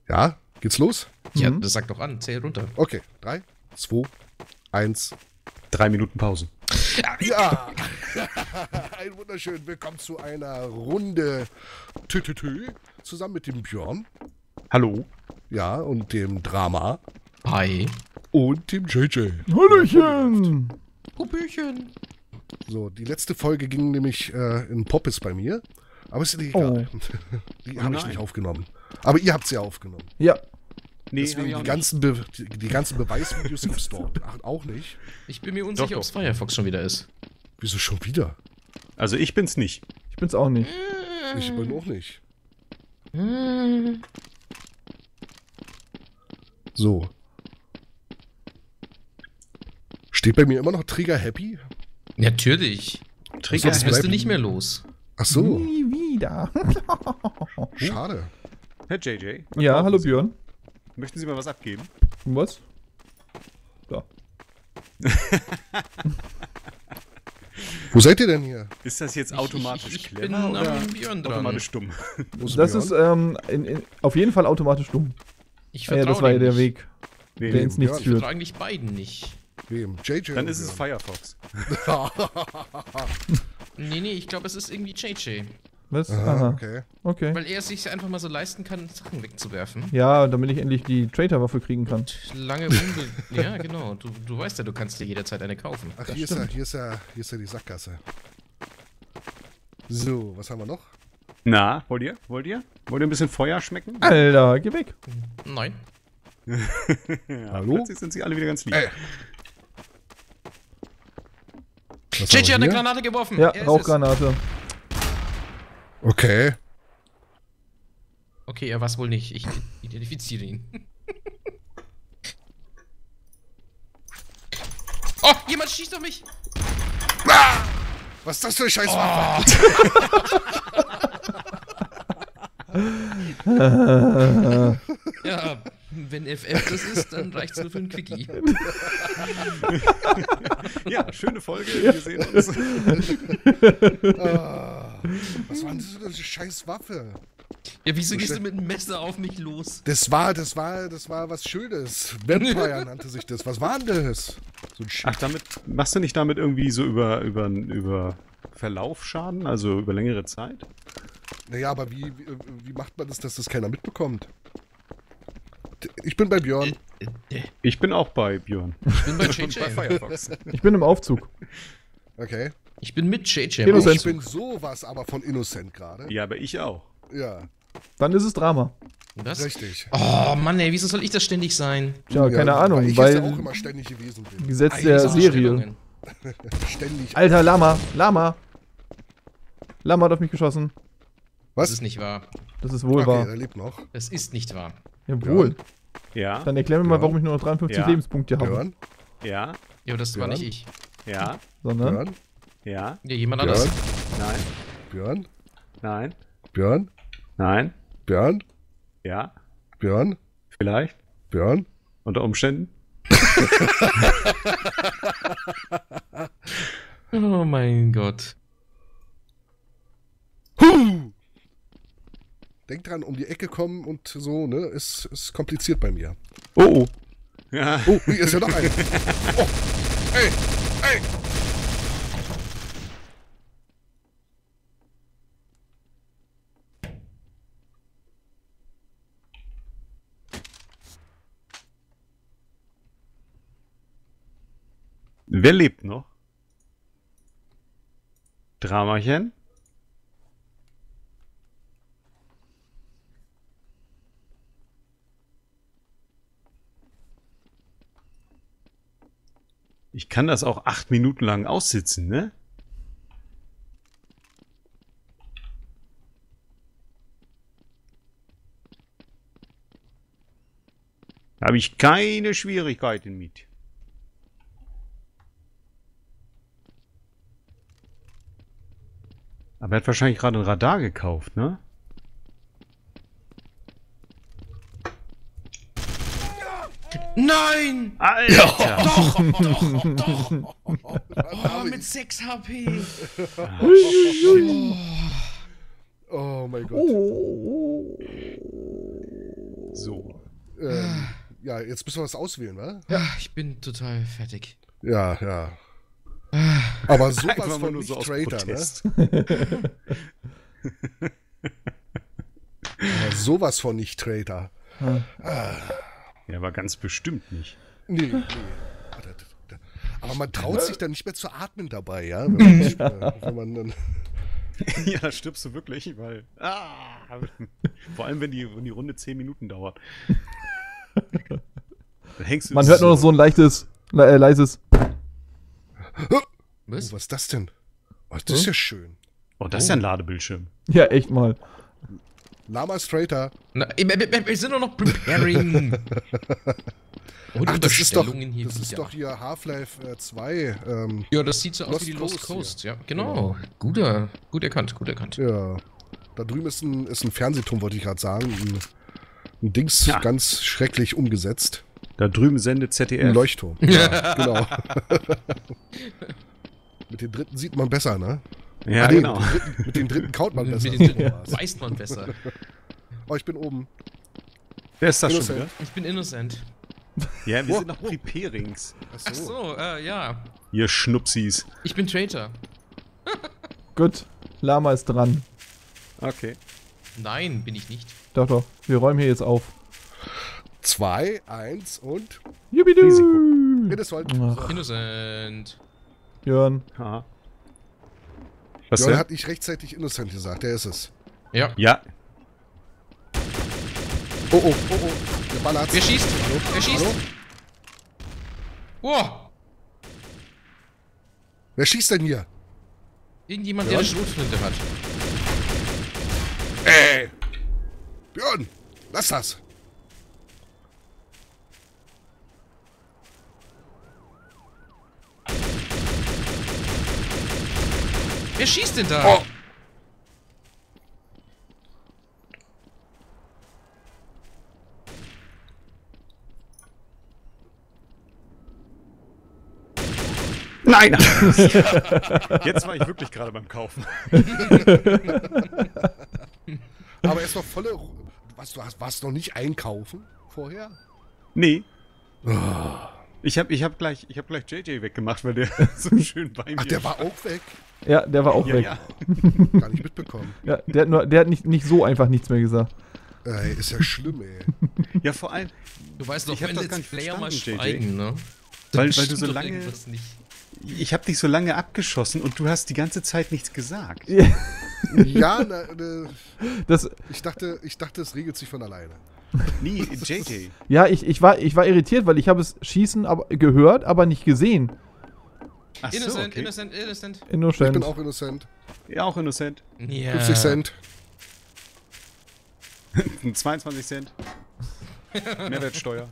Ja, geht's los? Ja, das sagt doch an. Zähl runter. Okay, 3, 2, 1. 3 Minuten Pause. Ja, ein wunderschön. Willkommen zu einer Runde Tü zusammen mit dem Björn. Hallo. Ja, und dem Drama. Hi. Und dem JJ. Hallöchen! Hubüchen. So, die letzte Folge ging nämlich in Poppes bei mir. Aber ist nicht egal. Die habe ich nicht aufgenommen. Aber ihr habt sie ja aufgenommen. Ja. Nee, Deswegen die ganzen Beweisvideos gibt's dort. Ach, auch nicht. Ich bin mir unsicher, Doch, ob es Firefox schon wieder ist. Wieso schon wieder? Also ich bin's nicht. Ich bin's auch nicht. Ich bin auch nicht. So. Steht bei mir immer noch Trigger Happy? Natürlich. Trigger Das bleibt- wirst du nicht mehr los. Ach so, Nie wieder. schade. Herr JJ. Ja, brauchen hallo Sie? Björn. Möchten Sie mal was abgeben? Was? Da. Wo seid ihr denn hier? Ist das jetzt automatisch ich clever bin oder am Björn dran. automatisch stumm? Wo ist Das Björn? ist auf jeden Fall automatisch dumm. Ich Ja, das vertraue war ja dir der nicht. Weg, Nee, der ins Nichts Ich führt. vertraue eigentlich beiden nicht. Wem? JJ? dann oder ist es Björn? Firefox. Nee, ich glaube, es ist irgendwie JJ. Was? Aha, Aha. okay. Okay. Weil er es sich einfach mal so leisten kann, Sachen wegzuwerfen. Ja, damit ich endlich die Traitor-Waffe kriegen kann. Lange unbe... Ja, genau. Du weißt ja, du kannst dir jederzeit eine kaufen. Ach, hier ist ja die Sackgasse. So, was haben wir noch? Na, wollt ihr? Wollt ihr ein bisschen Feuer schmecken? Alter, geh weg. Nein. Ja, Hallo? Plötzlich sind sie alle wieder ganz lieb. Was haben JJ wir hat eine hier? Granate geworfen. Ja, Er ist Rauchgranate. Okay. es. Okay, er war es wohl nicht. Ich identifiziere ihn. Oh, jemand schießt auf mich. Was ist das für eine Scheißwaffe? Ja, wenn FF das ist, dann reicht's nur für einen Quickie. Ja, schöne Folge. Wir sehen uns. Was war denn das für eine Scheißwaffe? Ja, wieso gehst du mit einem Messer auf mich los? Das war was Schönes. Vampire nannte sich das. Was war denn das? So ein Ach, damit machst du nicht damit irgendwie so über Verlauf Schaden, also über längere Zeit? Naja, aber wie macht man das, dass das keiner mitbekommt? Ich bin bei Björn. Ich bin auch bei Björn. Ich bin bei Und bei JJ. Firefox. Ich bin im Aufzug. Okay. Ich bin mit JJ. Innocent. Ich bin sowas aber von Innocent gerade. Ja, aber ich auch. Ja, Dann ist es Drama. Was? richtig. Oh Mann, ey, wieso soll ich das ständig sein? Tja, keine Ahnung, weil ich weil es ja auch immer ständig gewesen bin. Gesetz Eigentlich der so Serie. Stellungen. Ständig. Alter, Lama. Lama hat auf mich geschossen. Das Was? ist nicht wahr. Das ist wohl Okay, wahr. er lebt noch. Das ist nicht wahr. Jawohl. Ja, Dann erklär mir mal, Ja. warum ich nur noch 53 Ja. Lebenspunkte habe. Björn? ja, Jo, das war Björn? nicht ich. ja, Sondern? Björn? ja, Ja, jemand Björn? anders. nein, Björn? nein, Björn? nein, Björn? ja, Björn? vielleicht, Björn? unter Umständen. Oh mein Gott. Denk dran, um die Ecke kommen und so, ne? Ist kompliziert bei mir. Oh, oh. Ja, Oh, hier ist ja noch einer. Oh, ey, ey. wer lebt noch? Dramachen? Ich kann das auch 8 Minuten lang aussitzen, ne? Da habe ich keine Schwierigkeiten mit. Aber er hat wahrscheinlich gerade ein Radar gekauft, ne? Nein! Alter! Doch! Oh, mit 6 HP. Oh mein Gott. Oh. So. Ja, jetzt müssen wir was auswählen, wa? Ich bin total fertig. Ja, ja. Aber sowas Einfach mal von nur nicht so aus Traitor, Protest. ne? Aber sowas von nicht Traitor. Ja, aber ganz bestimmt nicht. Nee. Aber man traut sich dann nicht mehr zu atmen dabei, ja? Wenn man dann Ja, da stirbst du wirklich, weil. Vor allem, wenn die Runde 10 Minuten dauert. Dann hängst du Man hört nur noch so ein leises. Was? was ist das denn? Oh, das ist ja schön. Oh, das ist ja ein Ladebildschirm. Ja, echt mal. Lama Straighter. Na, wir sind doch noch preparing. Und Ach, das ist doch wieder. hier Half-Life 2. Ja, das sieht so aus Lost wie die Lost Coast Coast. Ja, genau. Gut erkannt. Ja. Da drüben ist ein Fernsehturm, wollte ich gerade sagen. Ein Dings Ja. ganz schrecklich umgesetzt. Da drüben sendet Ein ZDF. Leuchtturm. Ja, genau. Mit dem dritten sieht man besser, ne? Ja, Nee, genau. Mit dem dritten kaut man besser. Mit den So war's. weiß man besser. Oh, ich bin oben. Wer ist das schon Innocent. wieder? Ich bin innocent. Ja, wir Oh, sind noch Preparings. Ach so, ja. Ihr Schnupsis. Ich bin Traitor. Gut. Lama ist dran. Okay. Nein, bin ich nicht. Doch, doch. Wir räumen hier jetzt auf. 2, 1 und Jubidu! Risiko. Hildeswald. Ach, Innocent. Jörn. Ha. Was Jörn denn? hat nicht rechtzeitig Innocent gesagt, der ist es. Ja. Ja. Oh, der ballert. Wer schießt? Wer schießt? Hallo? Wow. Wer schießt denn hier? Irgendjemand, der Ja. eine Schrotflinte hat. Björn, lass das. Wer schießt denn da? Oh. Nein! Jetzt war ich wirklich gerade beim Kaufen. Aber erstmal volle. Was, warst noch nicht einkaufen vorher? Nee. Ich hab gleich JJ weggemacht, weil der so schön bei mir Ach, der war auch weg. Ja, der war auch Ja, weg. ja. Gar nicht mitbekommen. Ja, der hat nicht so einfach nichts mehr gesagt. Ey, ist ja schlimm, ey. Ja, vor allem, Du weißt doch, Ich hab wenn das gar Let's nicht Player mal verstanden, schweigen, ne? Weil Dann du stimmt so doch lange- irgendwas nicht. ich hab dich so lange abgeschossen und du hast die ganze Zeit nichts gesagt. Ja, Das, ich dachte, es regelt sich von alleine. Nie, JJ. ja, ich war irritiert, weil ich habe es schießen gehört, aber nicht gesehen. Ach so, Innocent, okay. innocent. Ich Innocent. bin auch innocent. Ja, auch Innocent. Ja. 50 Cent. 22 Cent. Mehrwertsteuer.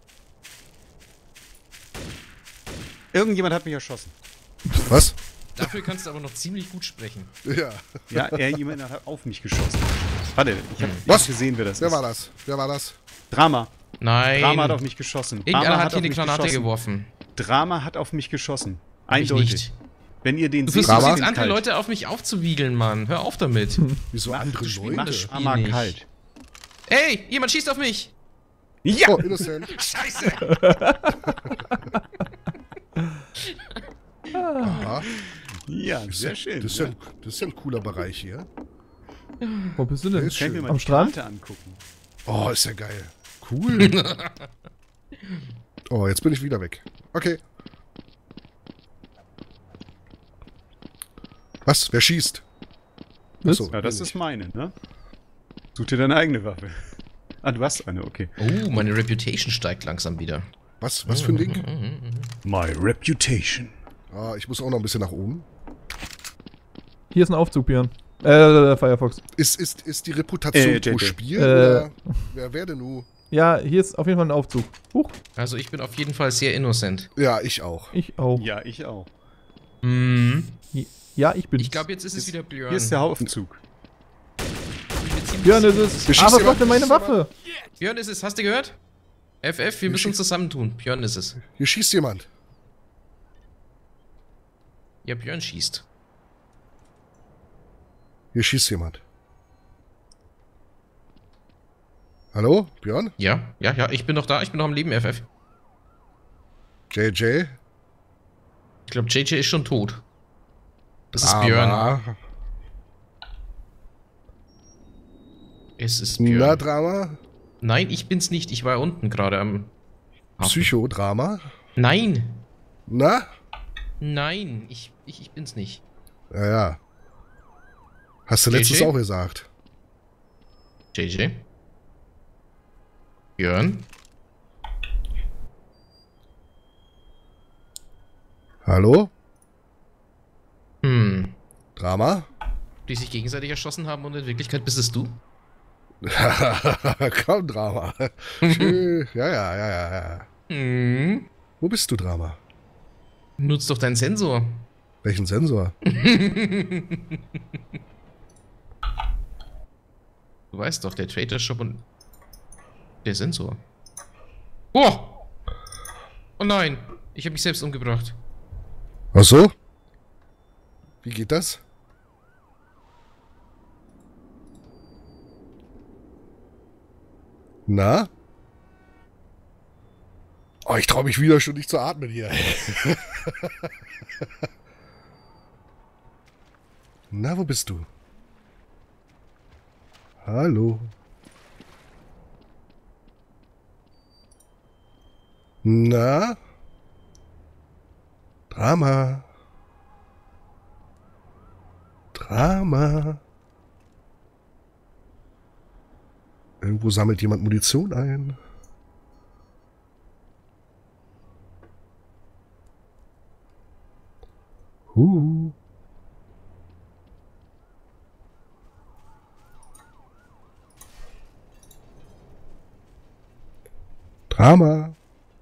Irgendjemand hat mich erschossen. Was? Dafür kannst du aber noch ziemlich gut sprechen. Ja. Ja, jemand hat auf mich geschossen. Warte, ich hab Was? gesehen, wer das Wer ist. war das? Wer war das? Drama. Nein. Drama hat auf mich geschossen. Irgendeiner Drama hat hier auf eine mich Granate geschossen. geworfen. Drama hat auf mich geschossen. Hab ich Eindeutig. nicht. Wenn ihr den Du seht, versuchst Drama? jetzt andere Leute auf mich aufzuwiegeln, Mann. Hör auf damit. Wieso andere spielst Leute? das Spiel Drama nicht. kalt. Ey, jemand schießt auf mich. Ja! Oh, innocent. Scheiße. Aha. Ja, sehr schön. Das ist ja ein cooler Bereich hier. Wo bist du denn? Ist Können wir schön. mal Am die Strand? Karte angucken. Oh, ist ja geil. Cool. Oh, jetzt bin ich wieder weg. Okay. Was? Wer schießt? Was? Ja, das nee, ist meine, ne? Such dir deine eigene Waffe. Ah, du hast eine, okay. Oh, meine Reputation steigt langsam wieder. Was für ein Ding? My reputation. Ah, ich muss auch noch ein bisschen nach oben. Hier ist ein Aufzug, Björn. Firefox. Ist die Reputation JJ. pro Spiel? Oder wer denn nun? Ja, hier ist auf jeden Fall ein Aufzug. Huch, Also ich bin auf jeden Fall sehr innocent. Ja, ich auch. ich auch. Ja, ich auch. Mhm. Ja, ich bin. Ich glaube, jetzt ist es wieder Björn. Hier ist der Aufzug. Björn ist es. Beschießt Ah, was jemand? macht denn meine Beschießt Waffe? Björn ist es, hast du gehört? FF, wir müssen uns zusammentun. Björn ist es. Hier schießt jemand. Ja, Björn schießt. Hier schießt jemand. Hallo, Björn? Ja, ich bin noch da, ich bin noch am Leben, FF. JJ? Ich glaube, JJ ist schon tot. Das ist Björn. Es ist Björn. Na, Drama? Nein, ich bin's nicht. Ich war unten gerade am... Psychodrama? Nein! Na? Nein, ich bin's nicht. Ja. Hast du JJ? letztens auch gesagt. JJ? Björn? Hallo? Hm. Drama? Die sich gegenseitig erschossen haben und in Wirklichkeit bist es du? Komm, Drama. Schön. Ja. Hm. Wo bist du, Drama? Nutz doch deinen Sensor. Welchen Sensor? Du weißt doch, der Trader Shop und der Sensor. Oh! Oh nein, ich habe mich selbst umgebracht. Ach so? Wie geht das? Na? Oh, ich traue mich wieder schon nicht zu atmen hier. Na, wo bist du? Hallo? Na? Drama? Drama? Irgendwo sammelt jemand Munition ein. Drama.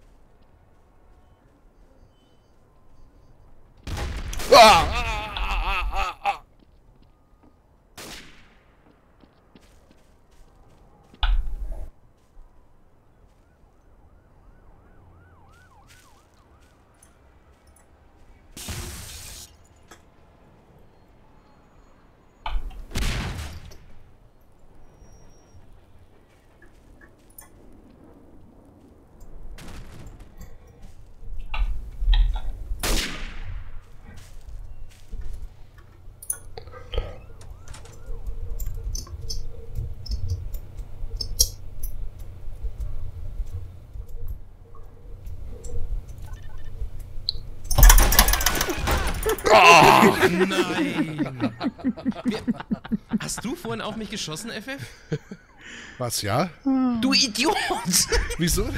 Nein! Hast du vorhin auf mich geschossen, FF? Was, ja? Du Idiot! Wieso?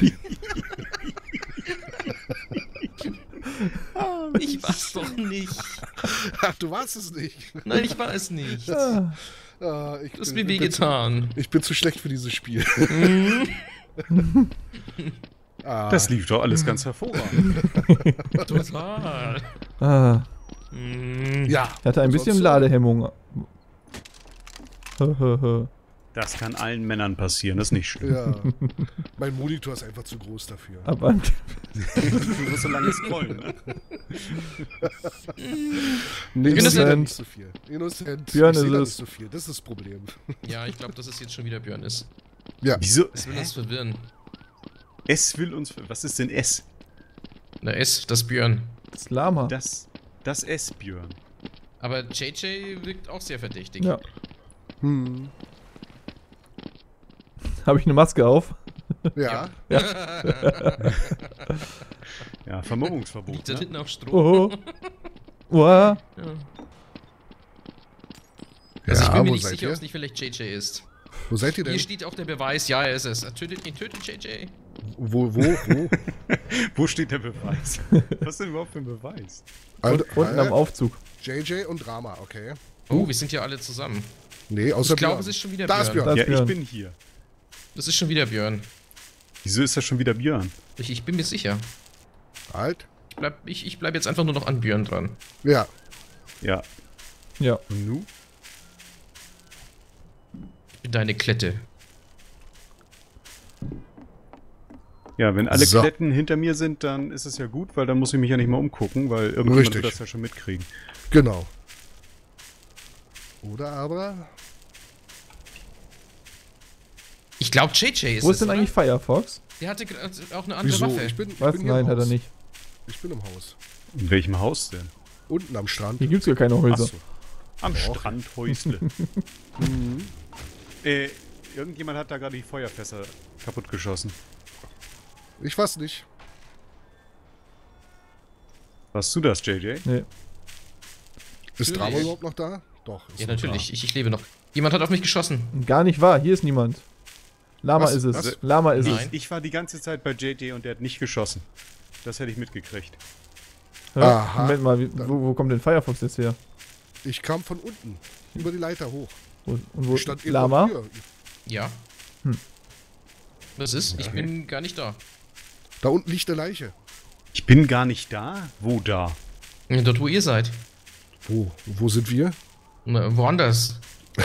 Ich war's doch nicht. Ach, du warst es nicht. Nein, ich war es nicht. Ah, Du hast mir wehgetan. Ich bin zu schlecht für dieses Spiel. Das lief doch alles ganz hervorragend. Total. Ja. Er hatte ein bisschen Sonst, Ladehemmung. Das kann allen Männern passieren, das ist nicht schlimm. Ja. Mein Monitor ist einfach zu groß dafür. Aber Du musst so lange scrollen, ne? Nee, Innocent. nicht so viel. Innocent. Björn Ich seh ist da es. nicht so viel. Das ist das Problem. Ja, ich glaube, dass es jetzt schon wieder Björn ist. Ja. Wieso? Es will uns verwirren. S will uns... Was ist denn S? Na, das Björn. das Lama. Das S, Björn. Aber JJ wirkt auch sehr verdächtig. Ja. Hm. Habe ich eine Maske auf? Ja. Ja, Vermummungsverbot, Liegt da ne? hinten auf Stroh. Oh. Uah. Ja. Also ich bin mir wo nicht seid sicher, ihr? ob es nicht vielleicht JJ ist. Wo seid ihr denn? Hier steht auch der Beweis, ja, er ist es. Tötet JJ. Wo? Wo steht der Beweis? Was ist denn überhaupt für ein Beweis? Unten am Aufzug. JJ und Drama, okay. Oh, wir sind ja alle zusammen. Nee, außer Ich glaube, Björn. es ist schon wieder Da ist Björn. Björn. Das Ja, ich Björn. bin hier. Das ist schon wieder Björn. Wieso ist das schon wieder Björn? Ich bin mir sicher. Halt. Ich bleib jetzt einfach nur noch an Björn dran. Ja. Ja. Ja. Und nu? Ich bin deine Klette. Ja, wenn alle So. Kletten hinter mir sind, dann ist es ja gut, weil dann muss ich mich ja nicht mal umgucken, weil irgendjemand Richtig. wird das ja schon mitkriegen. Genau. Oder aber... Ich glaube, JJ ist Wo es, ist denn oder? eigentlich Firefox? Der hatte auch eine andere Wieso? Waffe. Ich bin Was? hier Nein, im hat er Haus. nicht. Ich bin im Haus. In welchem Haus denn? Unten am Strand. Hier gibt's gar keine Häuser. Achso. Am Strand, Häusle. Irgendjemand hat da gerade die Feuerfässer kaputt geschossen. Ich weiß nicht. Warst du das, JJ? Nee. Ist Drama Natürlich. überhaupt noch da? Doch. Ist Ja, noch natürlich. Ich lebe noch. Jemand hat auf mich geschossen. Gar nicht wahr, hier ist niemand. Lama Was? ist es. Was? Lama ist Nein. Ich war die ganze Zeit bei JJ und der hat nicht geschossen. Das hätte ich mitgekriegt. es. Aha. Moment mal, wo kommt denn Firefox jetzt her? da. Ich kam von unten. Über die Leiter hoch. Und wo Ich stand eben Lama? auf der Tür. Ja. Was ist? Ich bin gar nicht da. Da unten liegt eine Leiche. Ich bin gar nicht da? Wo da? Ja, dort, wo ihr seid. Wo sind wir? Woanders.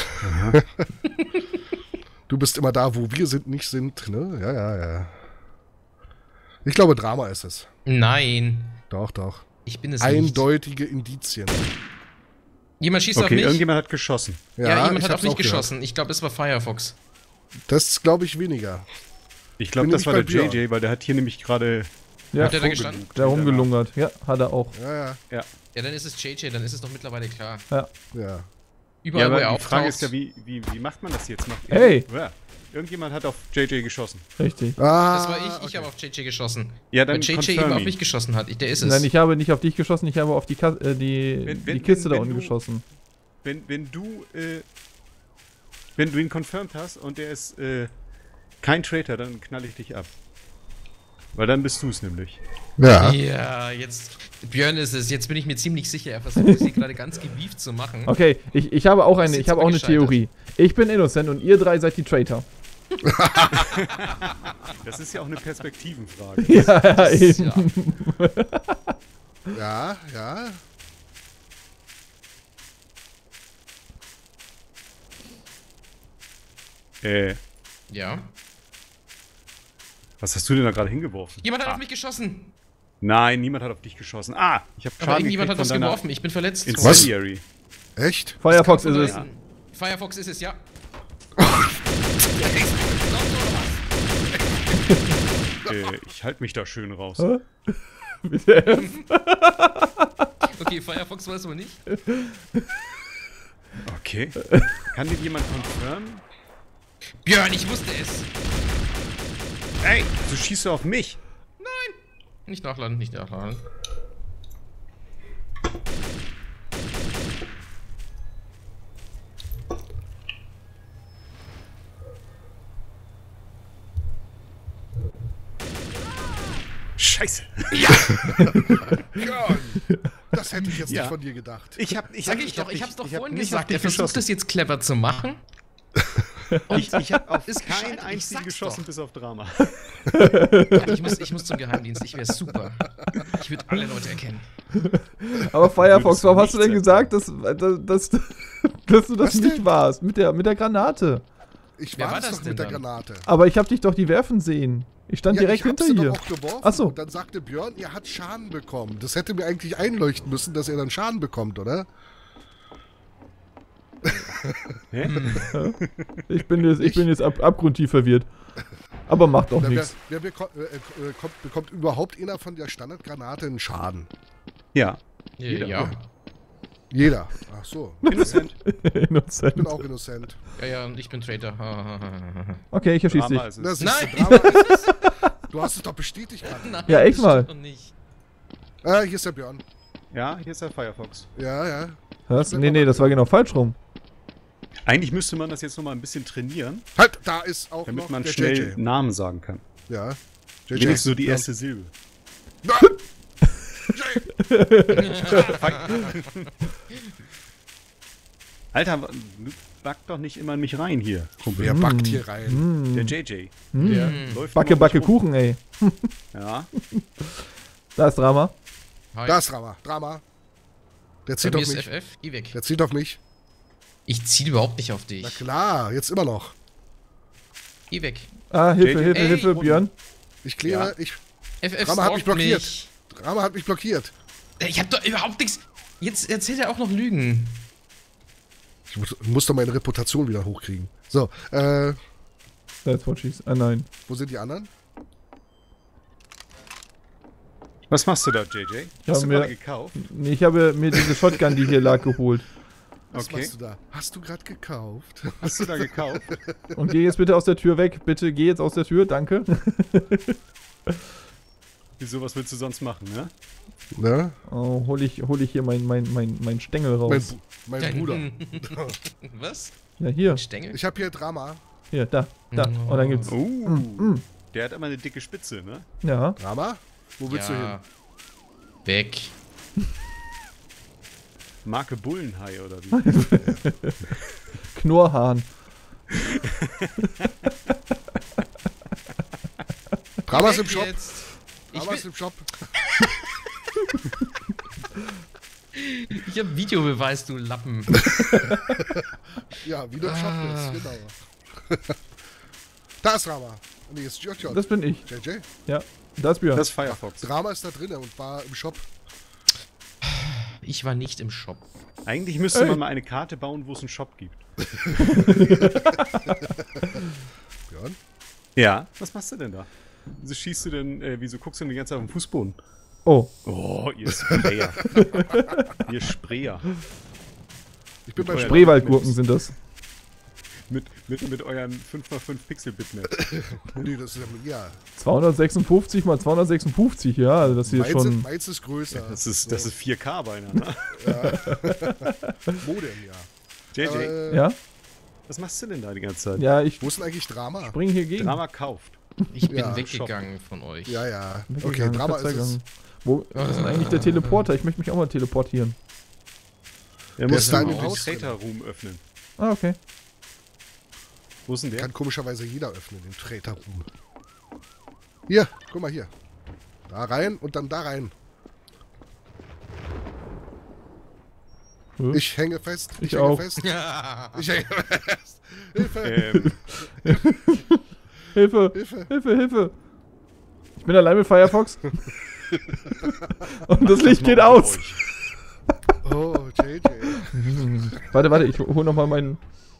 Du bist immer da, wo wir nicht sind, ne? Ja. Ich glaube, Drama ist es. Nein. Doch. Ich bin es nicht. Eindeutige Indizien. Jemand schießt auf Okay, mich. irgendjemand hat geschossen. Ja, jemand ich hat hab's auf mich auch gehört. geschossen. Ich glaube, es war Firefox. Das glaube ich weniger. Ich glaube, Bin das war der nämlich bei JJ, weil der hat hier nämlich gerade... Ja, Hat der da gestanden? der rumgelungert. Ja, hat er auch. Ja. Ja, dann ist es JJ, dann ist es doch mittlerweile klar. Ja. Überall, Ja, wo er aber die Frage auftaucht. ist ja, wie macht man das jetzt? Hey! Ja, irgendjemand hat auf JJ geschossen. Richtig. Das war ich. Ich okay. habe auf JJ geschossen. Ja, dann Weil JJ confirm eben auf me. mich geschossen hat. Der ist es. Nein, ich habe nicht auf dich geschossen, ich habe auf die die Kiste da wenn unten du- geschossen. Wenn du ihn confirmed hast und der ist kein Traitor, dann knall ich dich ab. Weil dann bist du es nämlich. Ja. Ja, jetzt. Björn ist es. Jetzt bin ich mir ziemlich sicher. Er versucht sie gerade ganz gewieft zu machen. Okay, ich habe auch Ist jetzt aber eine gescheitert. Theorie. Ich bin Innocent und ihr drei seid die Traitor. Das ist ja auch eine Perspektivenfrage. Ja, eben. Ja. Ja. Ja. Was hast du denn da gerade hingeworfen? Jemand hat auf mich geschossen. Nein, niemand hat auf dich geschossen. Ah, ich habe Aber Schaden irgendjemand hat gekriegt was von deiner geworfen. Ich bin verletzt. Incendiary. Echt? Firefox Kann ist von es. da Firefox ist es, ja. Ich halte mich da schön raus. Hä? Bitte. Okay, Firefox war es wohl nicht. Okay. Kann dir jemand confirmen? Björn, ich wusste es. Ey, du schießt auf mich. Nicht nachladen, nicht nachladen. Scheiße. Ja. Das hätte ich jetzt Ja. nicht von dir gedacht. Sag ich doch, ich hab's doch vorhin nicht auf gesagt. dich Er versucht geschossen. das jetzt clever zu machen. Ich habe auf Ist keinen gescheitert, ich einzigen sag's geschossen, doch. bis auf Drama. Ich muss zum Geheimdienst, ich wäre super. Ich würde alle Leute erkennen. Aber Firefox, Würdest warum du hast du denn nicht gesagt, dass du das Was nicht denn? warst? Mit der Granate. Ich Wer war war das das doch denn mit der dann? Granate. Aber ich hab dich doch die werfen sehen. Ich stand direkt ich hab's hinter sie dir. doch auch geworfen. Ach so. Und dann sagte Björn, ihr hat Schaden bekommen. Das hätte mir eigentlich einleuchten müssen, dass er dann Schaden bekommt, oder? Hä? Ich bin jetzt abgrundtief verwirrt. Aber macht doch Oder nichts. wer bekommt überhaupt einer von der Standardgranate einen Schaden? Ja. Ja. Jeder. Ach so. Innocent. Ich Innocent. bin auch innocent. Ja, und ich bin Traitor. Okay, ich erschieß dich. Drama ist es. Das ist Nein. Drama ist es. Du hast es doch bestätigt gerade. Nein, Ja, echt das mal. stimmt doch nicht. Hier ist der Björn. Ja, hier ist der Firefox. Ja. Was? Nee, das war genau falsch rum. Eigentlich müsste man das jetzt noch mal ein bisschen trainieren, Halt, da ist auch damit noch man der schnell JJ. Namen sagen kann. Ja. JJ. Wenigstens so die erste Silbe. Ja. Alter, du back doch nicht immer in mich rein hier, Kumpel. Wer backt hier rein? Der JJ. Hm. Der läuft Backe, immer Backe, mit rum. Kuchen, ey. Ja. Da ist Drama. Hi. Da ist Drama. Der Bei zieht mir auf ist mich. FF, geh weg. Der zieht auf mich. Ich zieh überhaupt nicht auf Na dich. klar, jetzt immer noch. Geh weg. Ah, Hilfe, JJ. Hilfe, Ey, Hilfe, Björn. Ich kläre, Ja. FF Drama hat mich stalkt blockiert. mich. Drama hat mich blockiert. Ich hab doch überhaupt nichts. Jetzt erzählt er auch noch Lügen. Ich muss doch meine Reputation wieder hochkriegen. So, That's what she's... nein. Wo sind die anderen? Was machst du da, JJ? Ja, Hast du mir- gerade gekauft? Nee, ich habe mir diese Shotgun, die hier lag, geholt. Was Okay. machst du da? Hast du gerade gekauft? Hast du da gekauft? Und geh jetzt bitte aus der Tür weg. Bitte geh jetzt aus der Tür, danke. Wieso, was willst du sonst machen, ne? Ne? Oh, hol ich hier mein Stängel raus. Mein Bruder. Was? Ja, hier. Stängel? Ich habe hier Drama. Hier, da. Und dann gibt's... Der hat immer eine dicke Spitze, ne? Ja. Drama? Wo willst du hin? Weg. Marke Bullenhai oder wie? Knurrhahn. Drama ist Weg im Shop. jetzt. Ich, Drama ist im Shop. ich hab Videobeweis, du Lappen. Ja, wie du im Shop bist, genau. Da ist Drama. Nee, ist JJ. Das bin ich. JJ. Ja. Das Björn. Das ist Firefox. Drama ist da drin und war im Shop. Ich war nicht im Shop. Eigentlich müsste man mal eine Karte bauen, wo es einen Shop gibt. Björn? Ja. Was machst du denn da? Wieso schießt du denn, wieso guckst du denn die ganze Zeit auf den Fußboden? Oh. Oh, ihr Sprayer. Ihr Sprayer. Ich bin bei Euer Shop. Spreewaldgurken sind das. Mit euren 5x5 Pixel-Bitmap. Nee, das ist ja. 256 mal 256, ja. Also das hier schon... Meins ist größer. Das ist 4K beinahe, ne? Modem, ja. JJ, Ja? was machst du denn da die ganze Zeit? Ja, ich Wo ist denn eigentlich Drama? spring hier gegen. Drama kauft. Ich bin Ja, weggegangen von euch. Ja, ja. Okay, Weggegangen, Drama ist es. Verzeihung. Wo ist denn eigentlich der Teleporter? Ich möchte mich auch mal teleportieren. Er Der muss ist da in den dem Haus drin. Traitor Room öffnen. Ah, okay. Wo ist denn der? Kann komischerweise jeder öffnen, den Traitor Room. Hier, guck mal hier. Da rein und dann da rein. Hm? Ich hänge fest. Ich hänge auch. fest. Ja. Ich hänge fest. Hilfe, Hilfe! Hilfe. Hilfe, Hilfe! Ich bin allein mit Firefox. Und das Licht geht aus. Oh, JJ. Warte, ich hol noch mal meinen...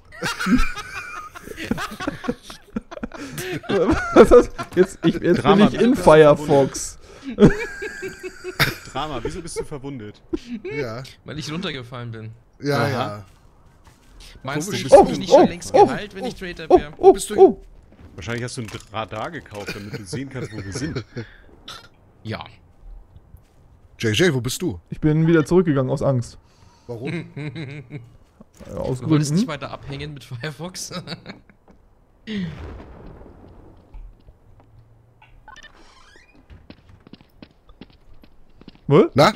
Was ist das? Jetzt bin Drama, ich in bitte. Firefox. Drama, wieso bist du verwundet? Ja, Weil ich runtergefallen bin. ja, Aha. ja. Meinst du, Komisch. ich Oh, hab mich nicht schon längst geheilt, wenn ich Traitor wäre? Bist du- Oh! Wahrscheinlich hast du ein Radar gekauft, damit du sehen kannst, wo wir sind. Ja. JJ, wo bist du? Ich bin wieder zurückgegangen aus Angst. Warum? Aus Du wolltest nicht Gründen. weiter abhängen mit Firefox? Was? Na,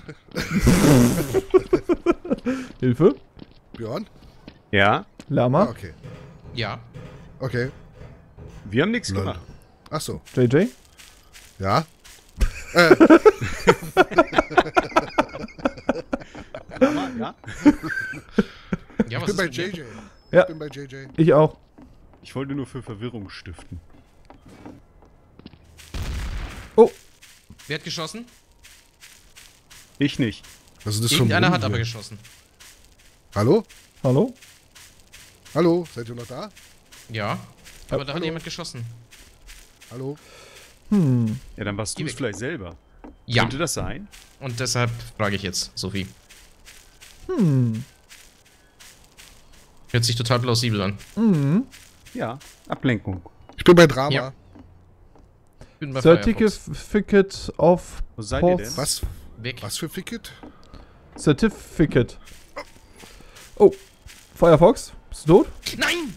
Hilfe? Björn? Ja, Lama? Ah, okay. Ja. Okay. wir haben nichts Lol. gemacht. Ach so. JJ? Ja. Drama, ja? Ja, Ich was bin bei ist mit JJ. dir? Ja. Ich bin bei JJ. Ich auch. Ich wollte nur für Verwirrung stiften. Oh! Wer hat geschossen? Ich nicht. Was ist das für ein Irgendeiner Brunnen hat aber hier? geschossen. Hallo? Hallo? Hallo? Seid ihr noch da? Ja. Aber da hat hallo? jemand geschossen. Hallo? Ja, dann warst Geh du es weg. vielleicht selber. Ja. Könnte das sein? Und deshalb frage ich jetzt, Sophie. Hört sich total plausibel an. Ja, Ablenkung. Ich bin bei Drama. Ja. Ich bin bei Firefox. Certificate of Wo seid ihr denn? Post- Was? Weg. Was für Ficket? Certificate. Oh. Firefox? Bist du tot? Nein!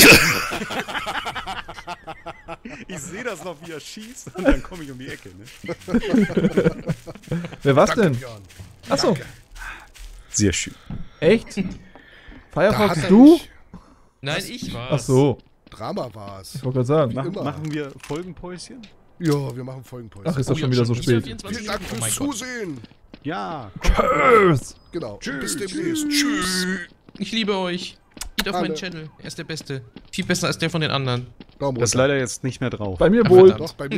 Ich sehe das noch, wie er schießt und dann komme ich um die Ecke, ne? Wer war's Danke, denn? Björn. Achso. Sehr schön. Echt? Da Firefox, hat er du? mich. Nein, ich war's. Ach so. Drama war's. Ich wollte gerade sagen. immer. Machen wir Folgenpäuschen? Ja, wir machen Folgenpause. Ach, ist das schon wieder so spät. Vielen Dank Oh fürs mein Gott. Zusehen. Ja. Tschüss. Genau. Tschüss. Bis demnächst. Tschüss. Ich liebe euch. Geht auf Alle. meinen Channel. Er ist der Beste. Viel besser als der von den anderen. Daumen Das ist runter. leider jetzt nicht mehr drauf. Bei mir Ach, wohl. verdammt. Doch, bei mir.